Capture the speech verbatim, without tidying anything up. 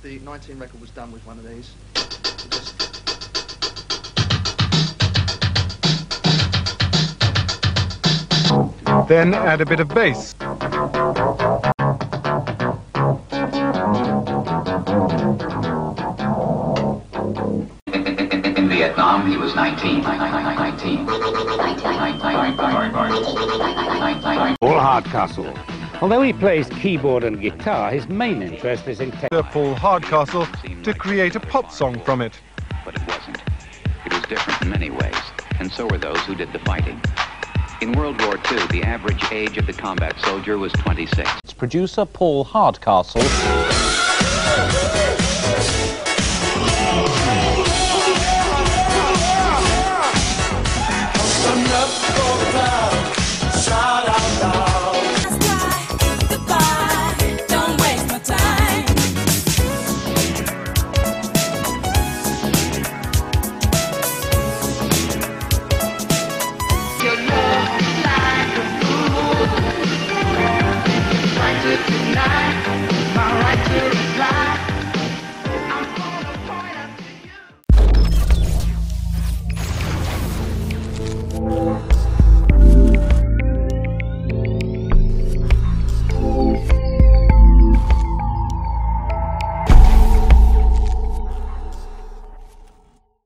the nineteen record was done with one of these. Then add a bit of bass. In Vietnam, he was nineteen. nineteen. Paul Hardcastle. Although he plays keyboard and guitar, his main interest is in techno. Paul Hardcastle to create a pop song from it. But it wasn't. It was different in many ways, and so were those who did the fighting. In World War Two, the average age of the combat soldier was twenty-six. Producer Paul Hardcastle.